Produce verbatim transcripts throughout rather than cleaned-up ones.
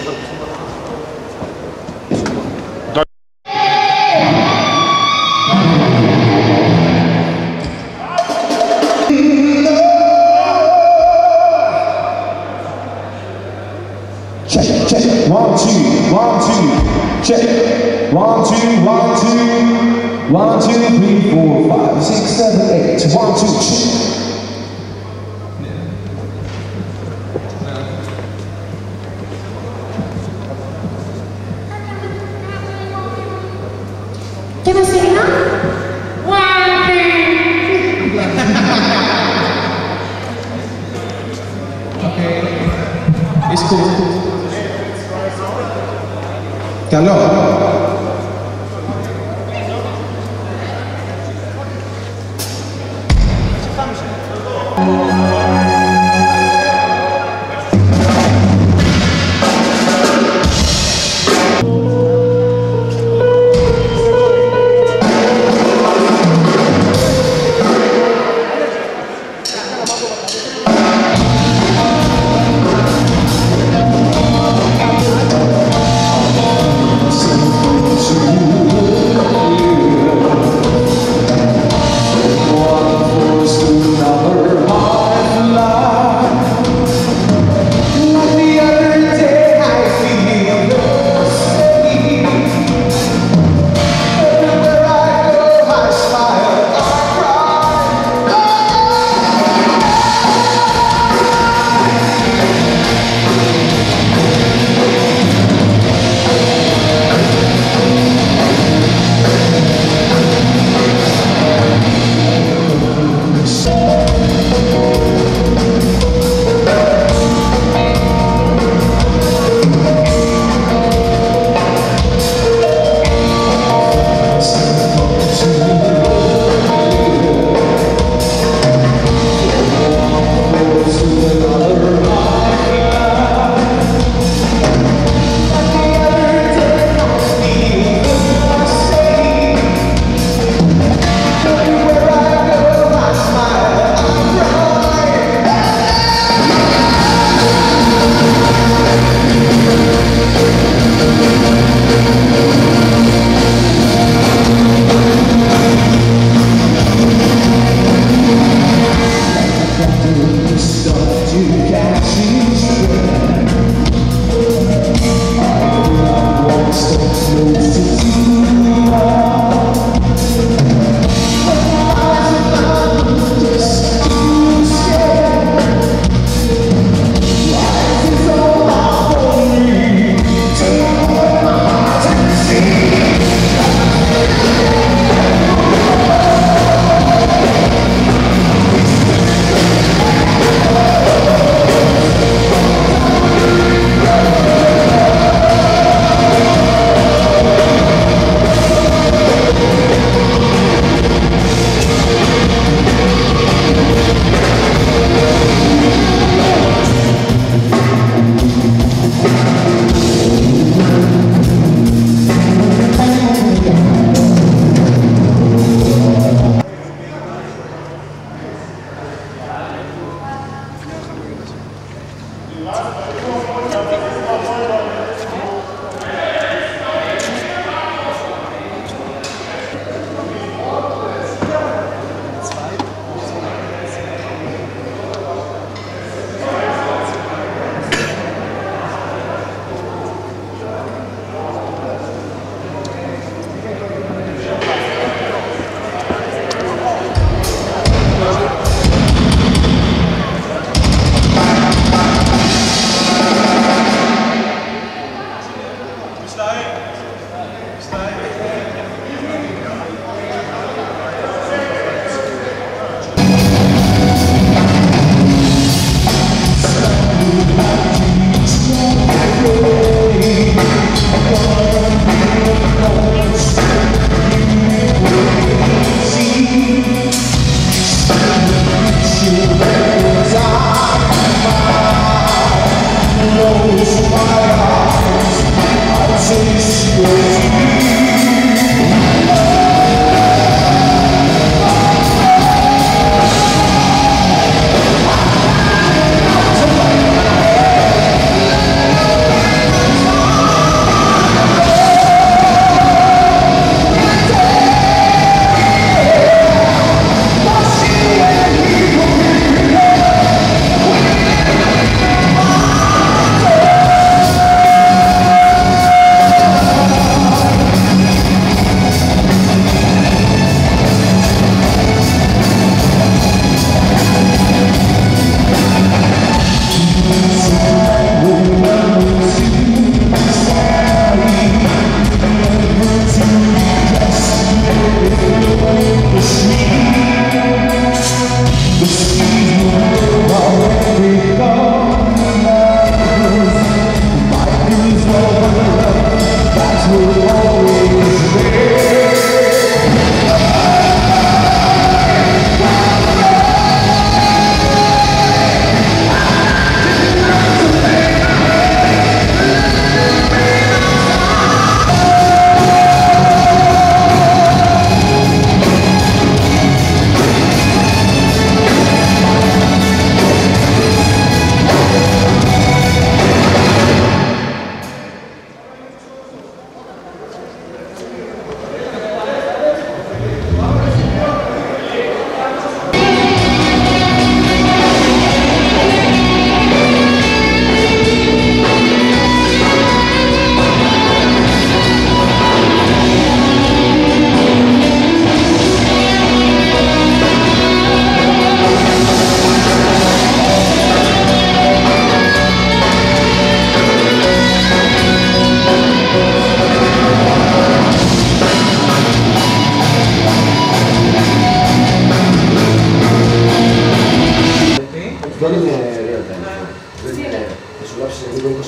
Check, check, one, two, one, two, check, one, two, one, two, one, two, three, four, five, six, seven, eight, one, two, check. Can I sing now? One, two. Okay. It's cool. Hello.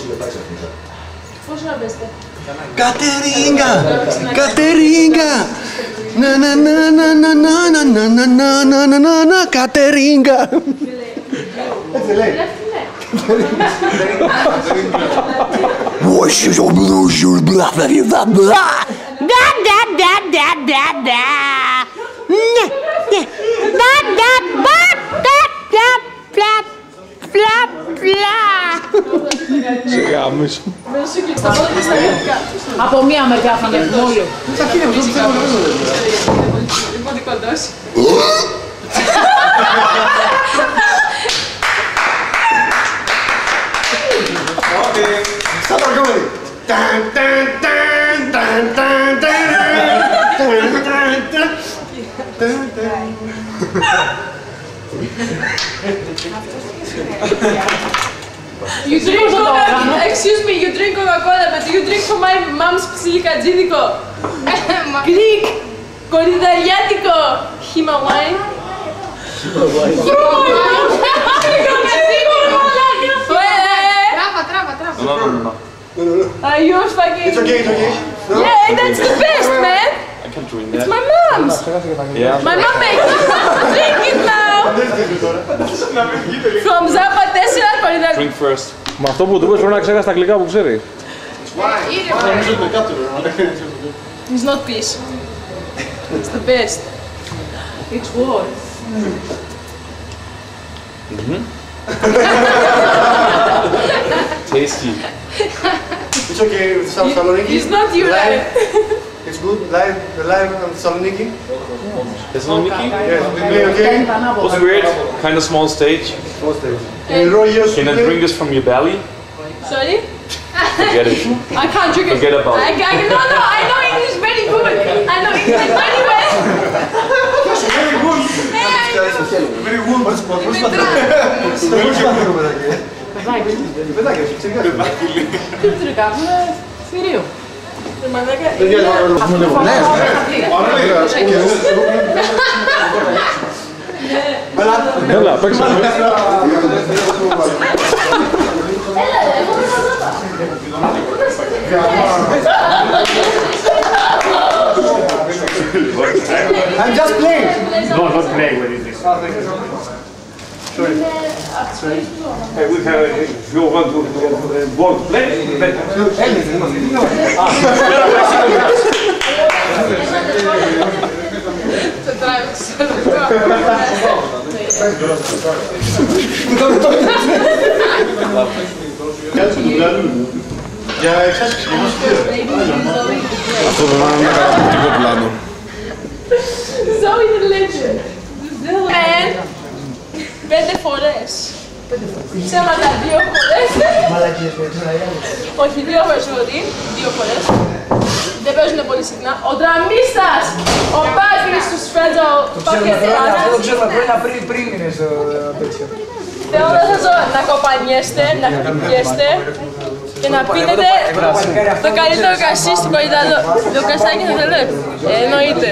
Πώς να μπέστε. Κατερίνγκα! Κατερίνγκα! Να να να να να να να να να να να να να Κατερίνγκα! Έτσι λέει. Από μία μεριά θα ανέβουμε όλοι. Σαν το κομμάτι! Ταν ταν ταν ταν ταν ταν ταν. You drink Coca-Cola, excuse me, you drink Coca-Cola, but you drink from my mom's ψιλικατζίδικο. Greek, κορυδαλιάτικο, χύμα wine. Χύμα wine. Τράβα, τράβα, τράβα. Are you fucking... It's okay, it's okay. Yeah, that's the best, man. I can't drink It's that. my mom's. Yeah. My mom makes it. Drink it now. From Zappa τέσσερα κορυδαλιάτικο. Drink first. Με αυτό που του πες πρέπει να ξέχασε τα αγγλικά που ξέρει. It's not peace. It's the best. It's war. Tasty. It's okay with South Saloniki. It's not you, right? It's good, live, the live on Saloniki. Thessaloniki? Yes, we play okay. Was weird. Kind of small stage. In Royos, Can I drink this from your belly? Sorry? Forget it. I can't drink it. Forget about I, it. I, no, no, I know English very good. I know English very well. Very good. Very good. Πώς πώς θα το παιδάκι. Παιδάκι, ξεκάθαρα. Τι του κάνουμε, θηρίο. Έλα, παίξαμε. I'm just playing. No, not playing with it. Sorry. Hey, we have, if you want to, to, to want to play, better. Το τράβηξα. Για εξάσκηση. Αυτό δεν είναι ένα καταπληκτικό πλάνο. Zoe the legend. Man. Πέντε φορές. Ψέματα δύο φορές. Όχι, δύο φορές ότι. Δύο φορές. Δεν παίζουν πολύ συχνά. Ο δραμίστας! Ο Πάτρης του Σφέντζο Πακετράνας. Αυτό το ξέρουμε χρόνια πριν, πριν είναι στο τέτοιο. Θέλω να σας δω να κοπανιέστε, να χτυπιέστε και να πίνετε το καλύτερο κασί στην Κορυδαλό. Το κασάκι θα θέλετε. Εννοείται.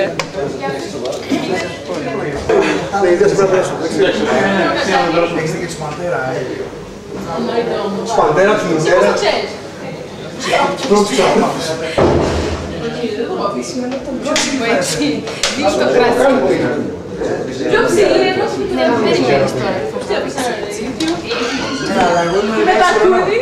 Έχετε και τη Σπαντέρα, ε. Εννοείται όμως. Σπαντέρα, Εσύ πώς ψινιτέρα. το ξέρεις? Πρώτη ψάμα. Δεν το πω, σήμερα είναι το πιο έτσι. Δείξε το κρασί. Πιο ψηλή, ενώ σου δεν περιμένεις τώρα. Τι απίστευα, και με τα κούρι.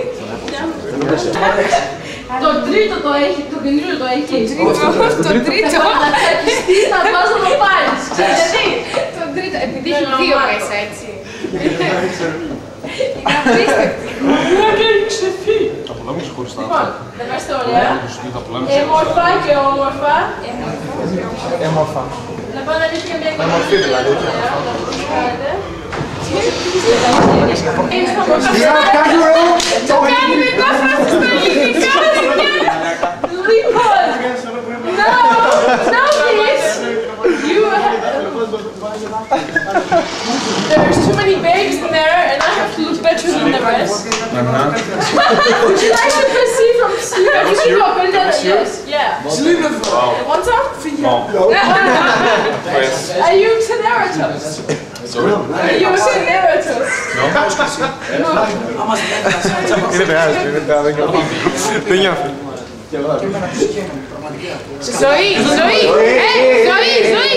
Το τρίτο το έχει, το καινούριο το έχει. Το τρίτο. Τι να πας να το πάρεις. Ξέρεις γιατί? Το τρίτο, επειδή έχει δύο μέσα, έτσι. Είναι απίστευτο. Και έχει ξεφύγει. Θα πολέμησε χωριστά. Λοιπόν, να πάστε ωραία. Έμορφα και όμορφα. Έμορφα. Να πάω να λύσω και μια Μορφή δηλαδή. Το κάνει μετάφραση στα ελληνικά, λοιπόν, now, now please, you have, there's too many babes in there and I have to look better than the rest. Would you like to proceed from sleep? You can go, put it down, yes, yeah. Want some? No. Are you Triceratops? Sorry? You were saying narrative. Είναι τεράστιο, είναι τεράστιο. Δεν νιώθει. Ζωή, ζωή, ε, ζωή, ζωή.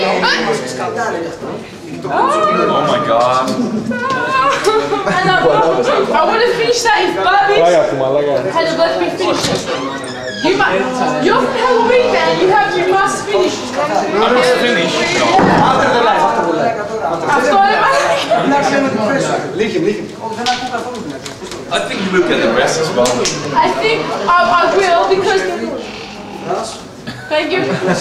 Oh my god. And I, I want to finish that if Bobby had let me finish it. You might, you're from Halloween, man. You have, you must finish. I must finish. No. After the live, after the live. After the live. Leave him, leave him. I think you will get the rest as well. I think I, I will because. Thank you.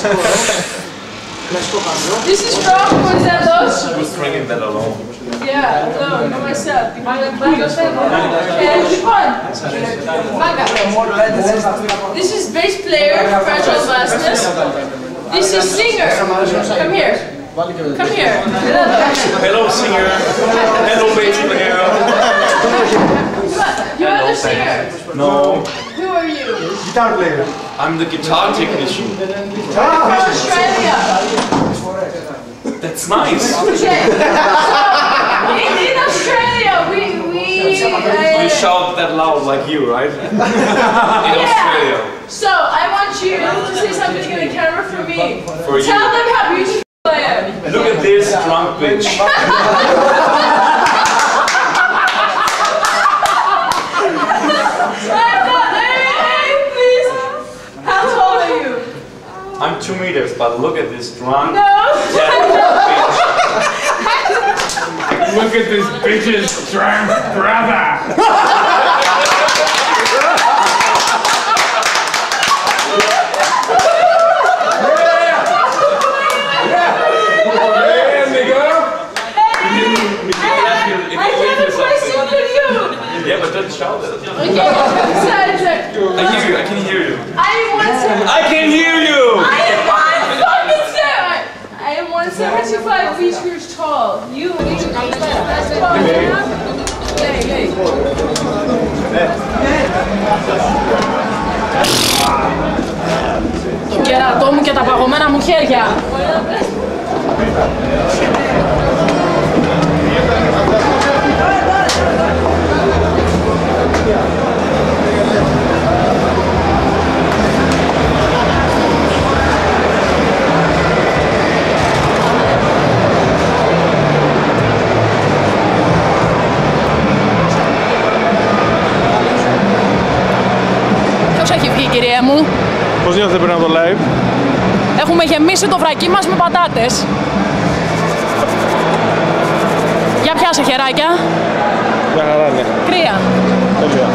This is from Gonzalo's. I was drinking that alone. Yeah, no, not myself. And Japan. Maga. This is bass player, Fragile Masters. This is singer. Come here. Come here. Hello singer. Hello bass player. You are the singer. No. Who are you? Guitar player. I'm the guitar technician. From Australia. That's nice. Okay. So, in, in Australia, we we. You Uh, shout that loud like you, right? In yeah. Australia. So I want you to say something in the camera for me. For you. Tell them how beautiful I am. Look at this drunk bitch. I'm two meters, but look at this drunk. No. bitch. Look at this bitch's drunk brother. I have a question for you. Yeah, but don't shout it. Okay, besides that, I hear you, I can hear you. I am one seventy. I can hear you! I am one fucking seven. I am one seventy-five meters tall. You, that's tall. Hey, hey. Το κερατό μου και τα παγωμένα μου χέρια. Ποιος έχει βγει, κυρία μου? Πώς νιώθετε πριν από το live? Έχουμε γεμίσει το βρακί μας με πατάτες. Για πιάσε χεράκια. Μια χαρά, ναι. Κρύα. Τέλεια.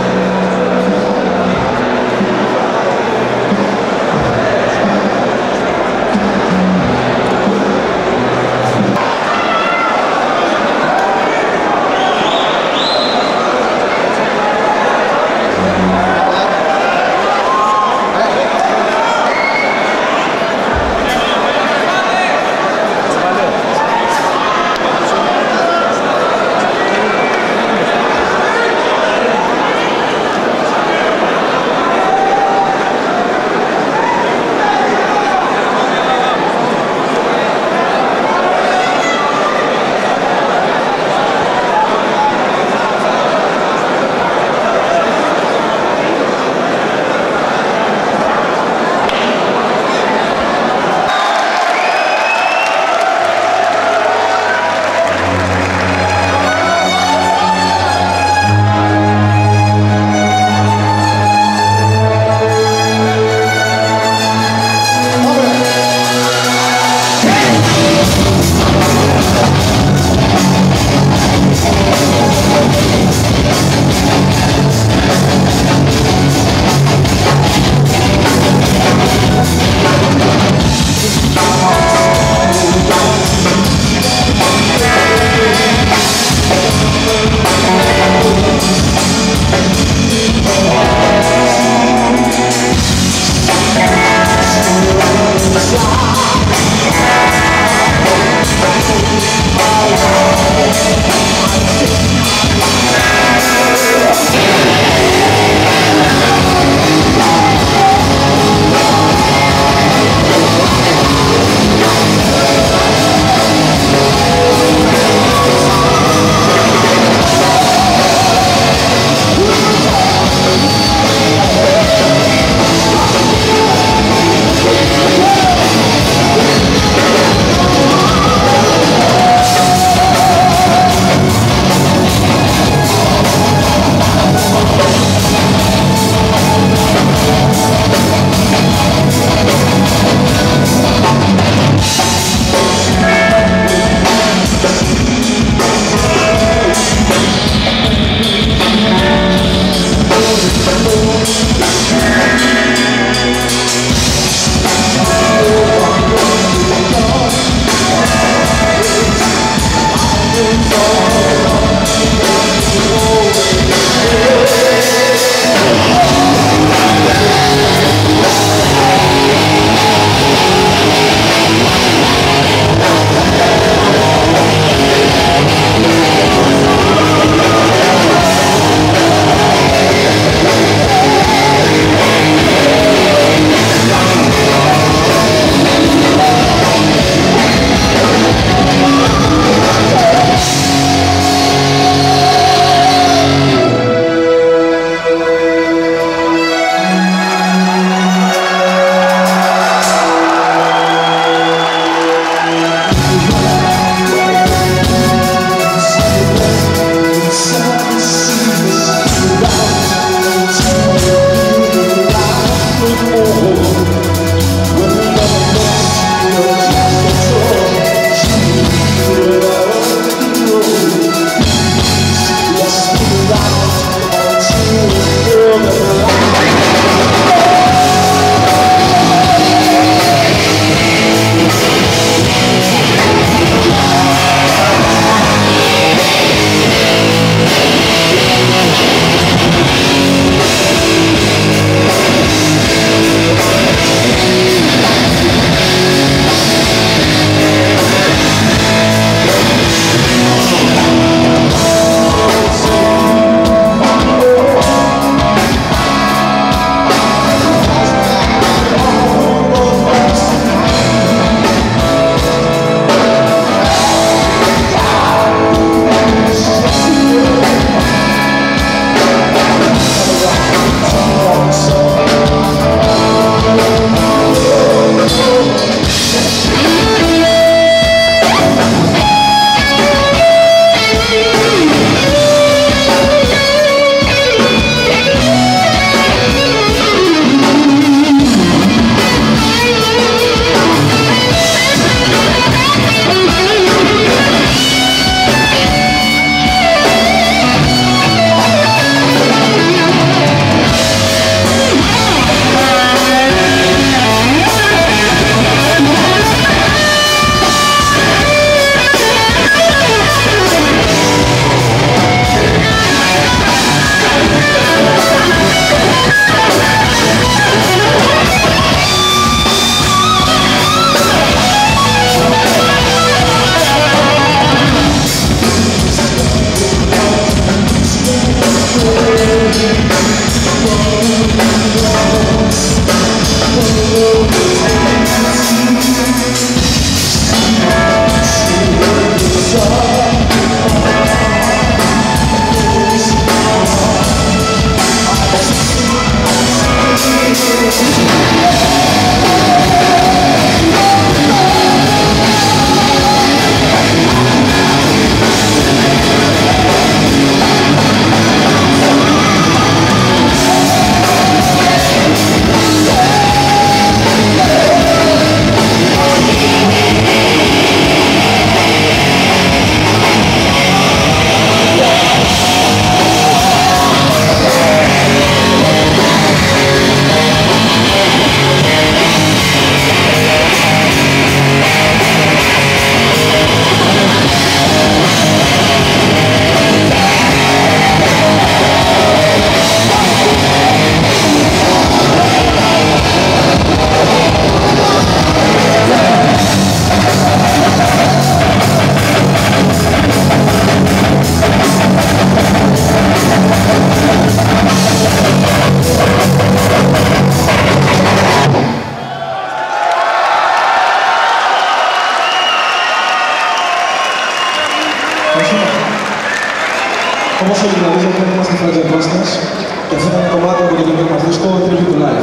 Όπως όλοι γνωρίζετε, είμαστε Fragile Monsters και αυτό ήταν ένα κομμάτι από το καινούργιο μας δίσκο Tribute to Life.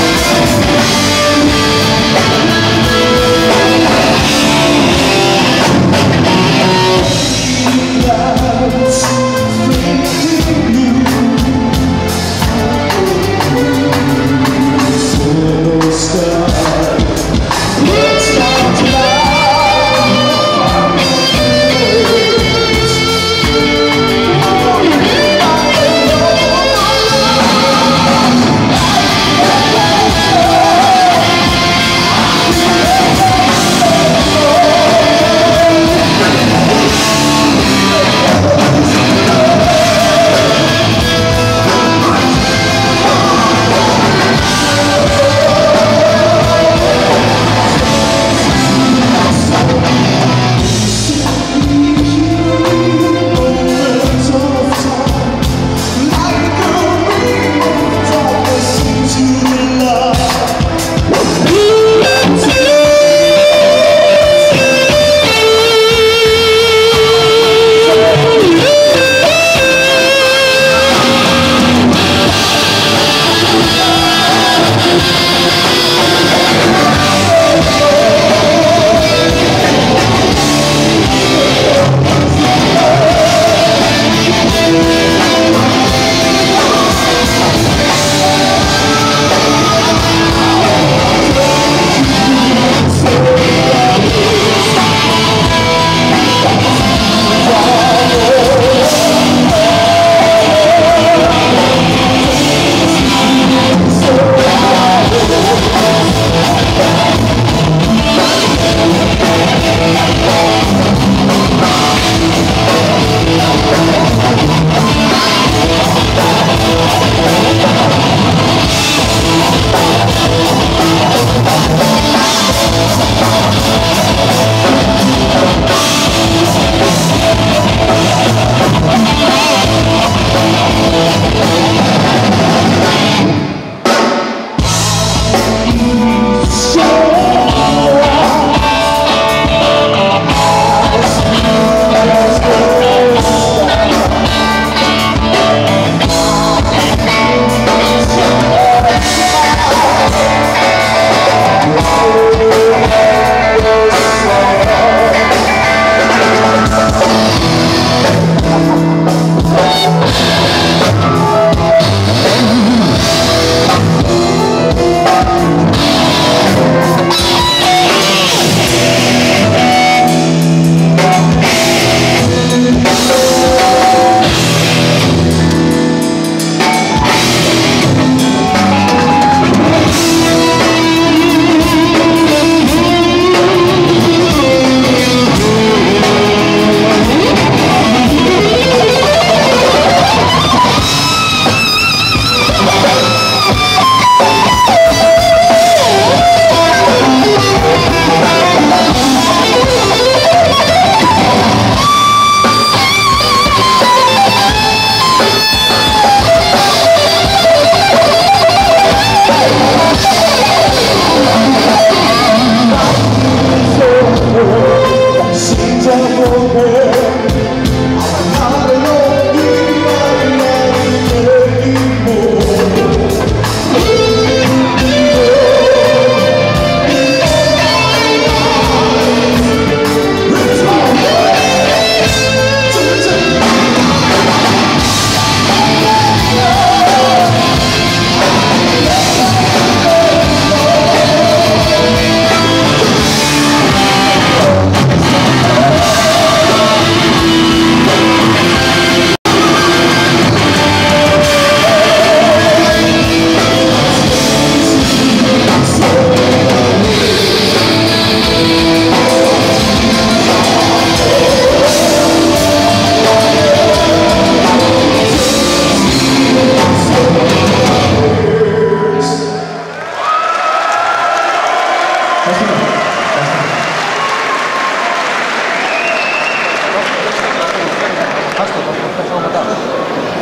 We'll be right back.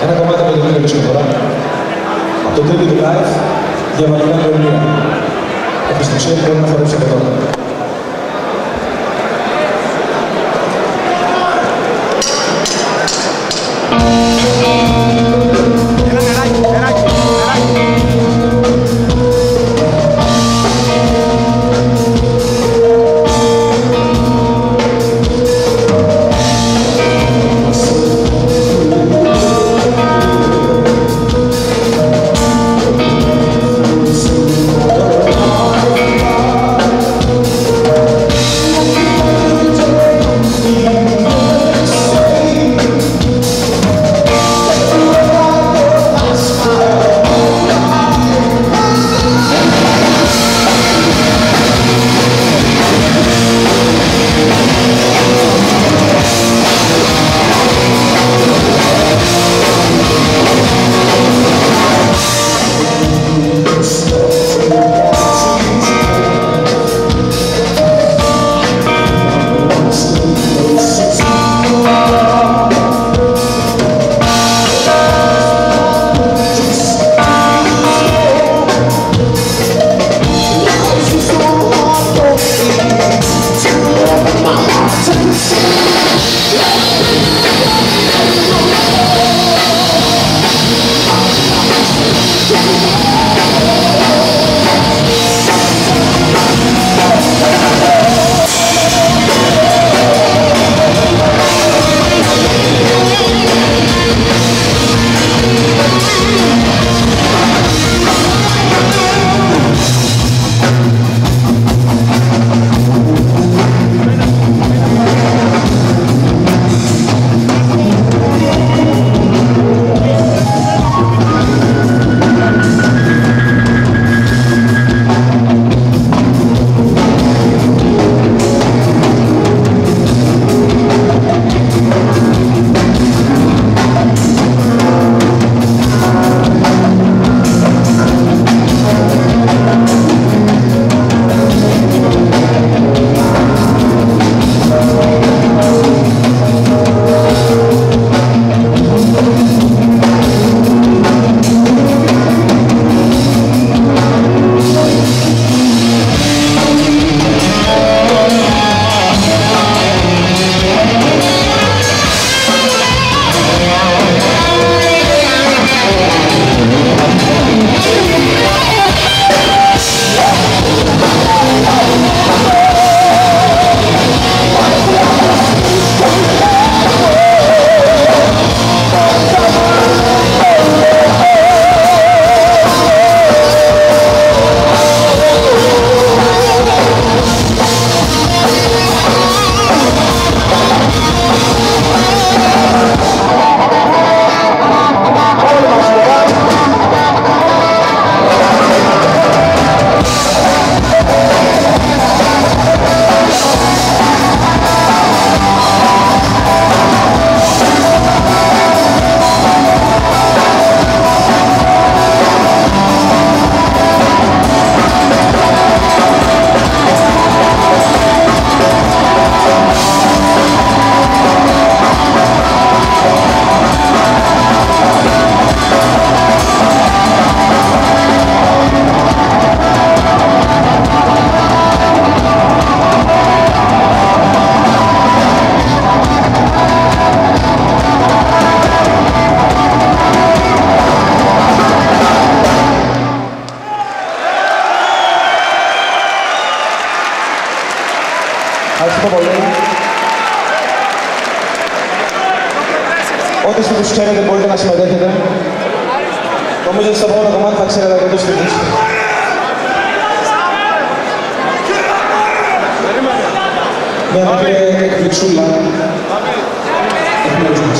Ένα κομμάτι που δεν είναι τώρα. Από το τρίτο του live, διαβατικά προημία. Όποιος το ξέρει πρέπει να χορέψει από εδώ. Ευχαριστώ πολύ. Ό,τι στίχους ξέρετε μπορείτε να συμμετέχετε. Νομίζω ότι στο επόμενο κομμάτι θα ξέρετε αρκετούς στίχους. Μια μικρή εκπληξούλα. Εκπλήξης μας.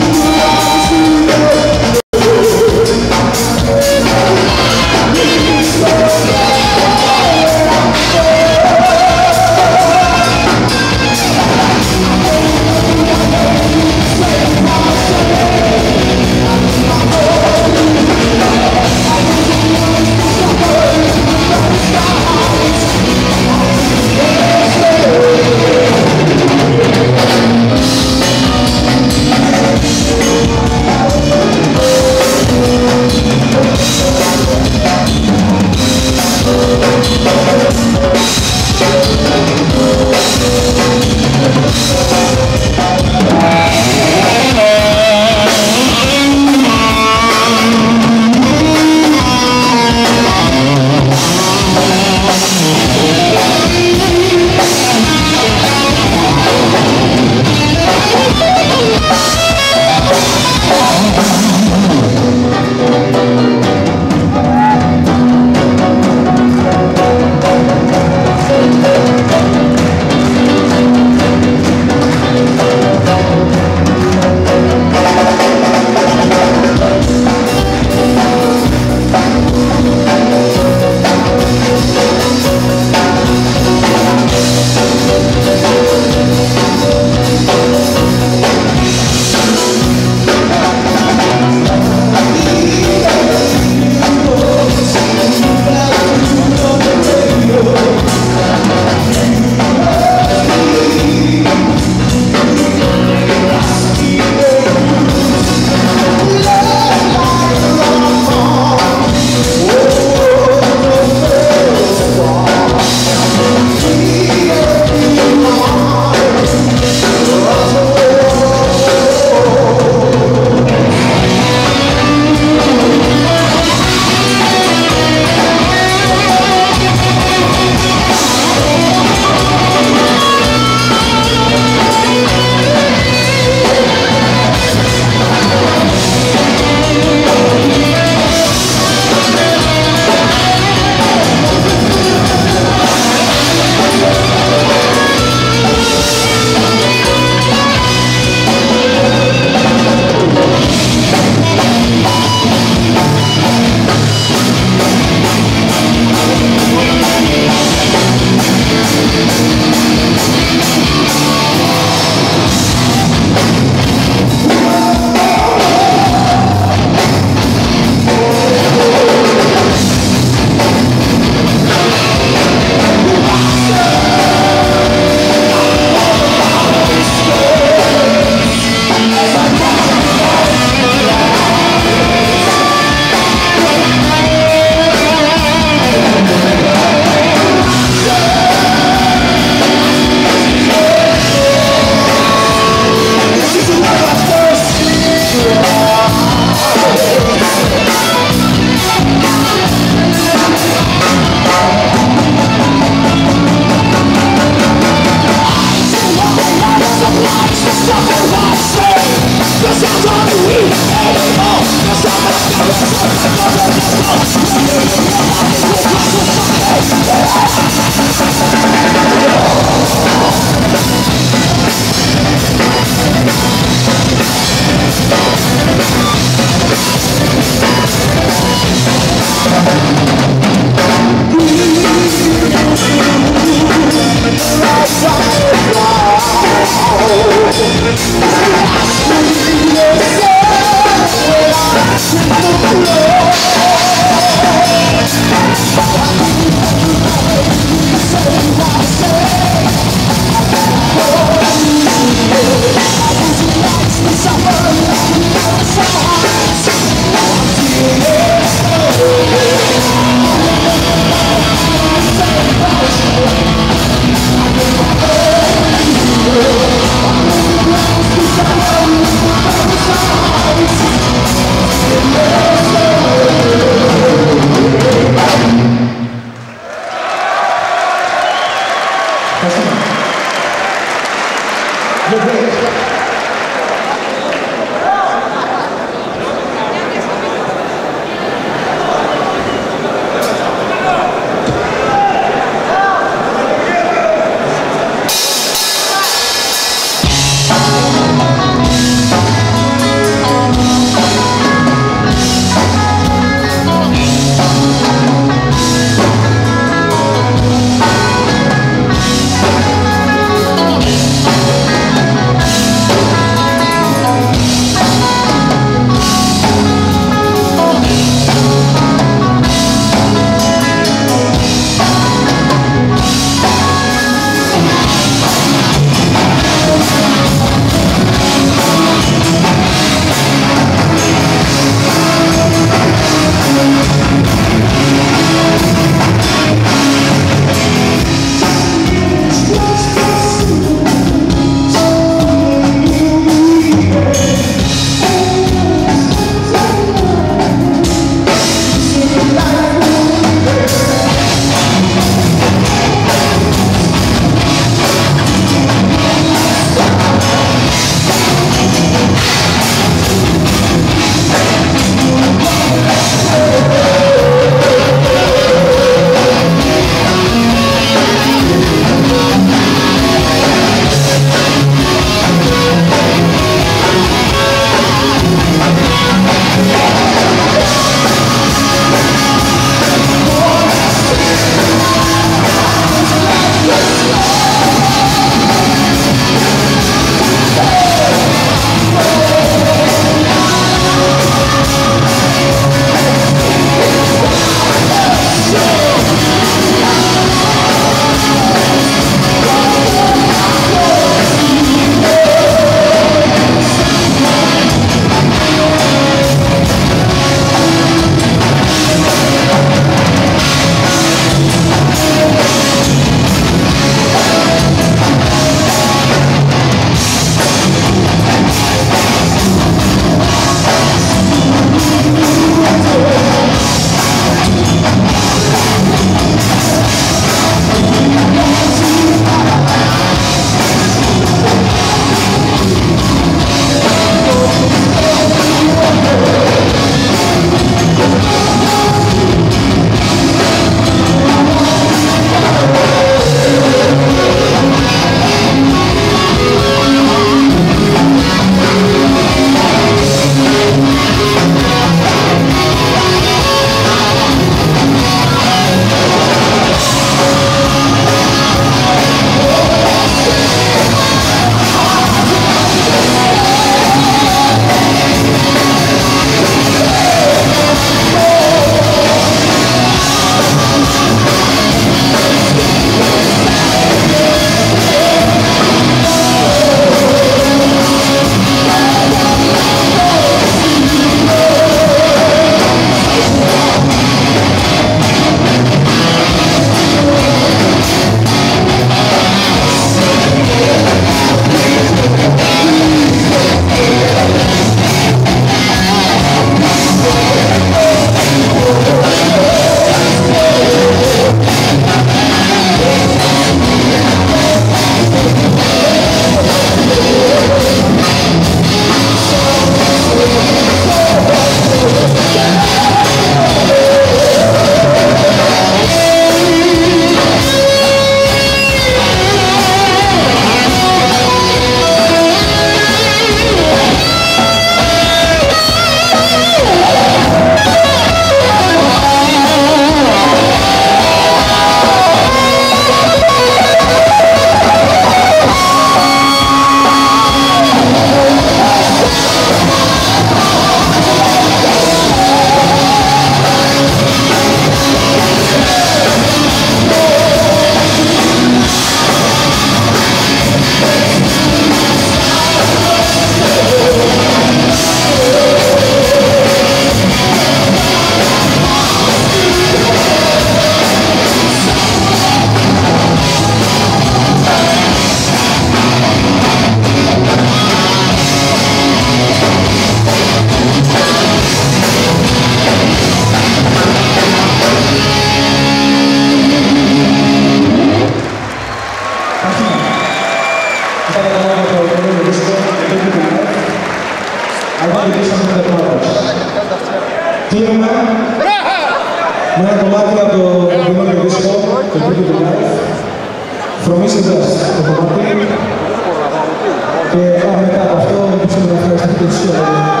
Αγγελίσαμε τα πράγματα. Κλείνουμε με ένα κομμάτι από το καινούργιο δίσκο, το Beauty to Life. From East to West, το κομμάτι. Και μετά από αυτό, ελπίζουμε να ευχαριστείτε τους